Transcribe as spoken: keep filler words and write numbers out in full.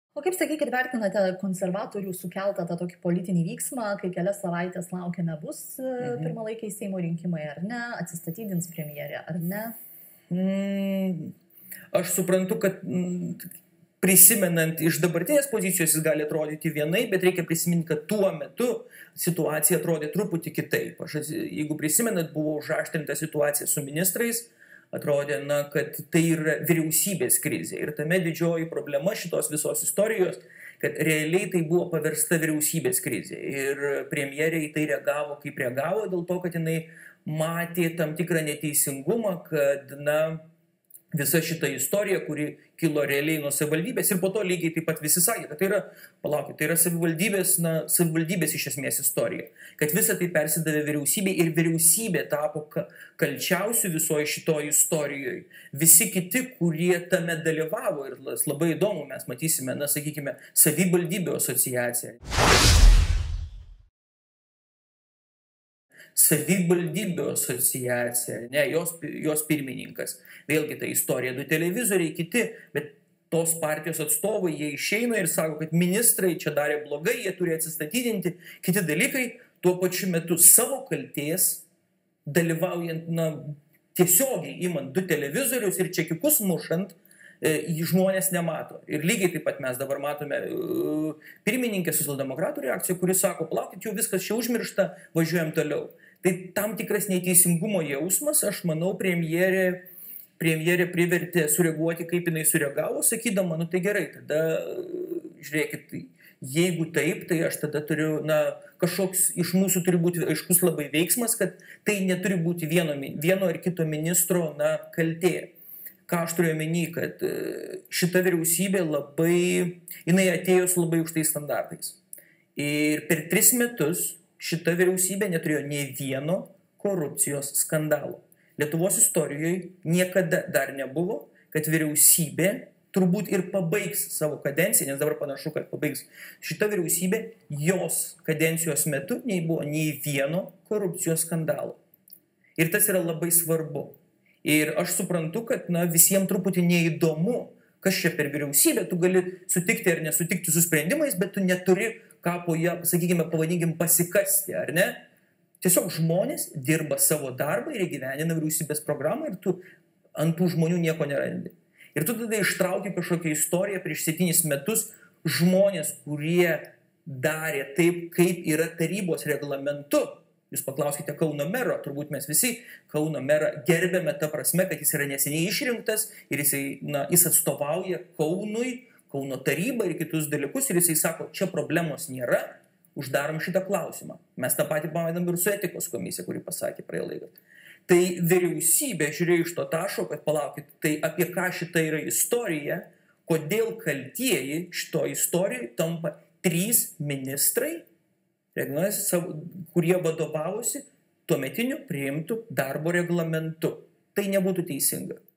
O kaip, sakykit, vertinate konservatorių sukeltą tą tokį politinį vyksmą, kai kelias savaitės laukiame, bus Mhm. pirmalaikiai Seimo rinkimai ar ne, atsistatydins premjerė ar ne? Mm, aš suprantu, kad mm, prisimenant iš dabartinės pozicijos jis gali atrodyti vienai, bet reikia prisiminti, kad tuo metu situacija atrodė truputį kitaip. Aš, jeigu prisimenat, buvo užaštrinta situacija su ministrais, atrodė, na, kad tai yra vyriausybės krizė. Ir tame didžioji problema šitos visos istorijos, kad realiai tai buvo paversta vyriausybės krizė. Ir premjerė į tai reagavo kaip reagavo, dėl to, kad jinai matė tam tikrą neteisingumą, kad, na, visa šita istorija, kuri kilo realiai nuo savivaldybės ir po to lygiai taip pat visi sakė, kad tai yra, palaukit, tai yra savivaldybės, na, savivaldybės iš esmės istorija. Kad visa tai persidavė vyriausybė ir vyriausybė tapo kalčiausių visoje šitoje istorijoje. Visi kiti, kurie tame dalyvavo, ir labai įdomu, mes matysime, na, sakykime, savivaldybių asociaciją. Savivaldybių asociacija, ne, jos, jos pirmininkas. Vėlgi ta istorija, du televizoriai, kiti, bet tos partijos atstovai, jie išeina ir sako, kad ministrai čia darė blogai, jie turi atsistatydinti, kiti dalykai, tuo pačiu metu savo kaltės, dalyvaujant, na, tiesiogiai imant du televizorius ir čekiukus mušant, žmonės nemato. Ir lygiai taip pat mes dabar matome pirmininkę socialdemokratų reakciją, kuris sako, palaukit, jau viskas čia užmiršta, važiuojam toliau. Tai tam tikras neteisingumo jausmas, aš manau, premjerė, premjerė privertė sureaguoti, kaip jinai sureagavo, sakydama, nu tai gerai, tada, žiūrėkit, jeigu taip, tai aš tada turiu, na, kažkoks iš mūsų turi būti aiškus labai veiksmas, kad tai neturi būti vieno, vieno ar kito ministro, na, kaltė. Ką aš turiu omeny, kad šita vyriausybė labai, jinai atėjo su labai aukštais standartais. Ir per tris metus šita vyriausybė neturėjo nei vieno korupcijos skandalo. Lietuvos istorijoje niekada dar nebuvo, kad vyriausybė turbūt ir pabaigs savo kadenciją, nes dabar panašu, kad pabaigs šita vyriausybė, jos kadencijos metu nei buvo nei vieno korupcijos skandalo. Ir tas yra labai svarbu. Ir aš suprantu, kad, na, visiems truputį neįdomu, kas čia per vyriausybė, tu gali sutikti ar nesutikti su sprendimais, bet tu neturi ką po ją, sakykime, pavadinkim, pasikasti, ar ne? Tiesiog žmonės dirba savo darbą ir įgyvendina vyriausybės programą ir tu ant tų žmonių nieko nerandi. Ir tu tada ištrauki kažkokią istoriją prieš septynis metus, žmonės, kurie darė taip, kaip yra tarybos reglamentu. Jūs paklauskite Kauno mero, turbūt mes visi Kauno merą gerbėme ta prasme, kad jis yra neseniai išrinktas ir jisai, na, jis atstovauja Kaunui, Kauno tarybą ir kitus dalykus ir jisai sako, čia problemos nėra, uždarom šitą klausimą. Mes tą patį pamatėm ir su etikos komisija, kuri pasakė praėjo laiką. Tai vyriausybė žiūrėjo iš to taško, kad palaukit, tai apie ką šita yra istorija, kodėl kaltieji šito istorijoje tampa trys ministrai, kurie vadovavosi tuometiniu priimtų darbo reglamentu. Tai nebūtų teisinga.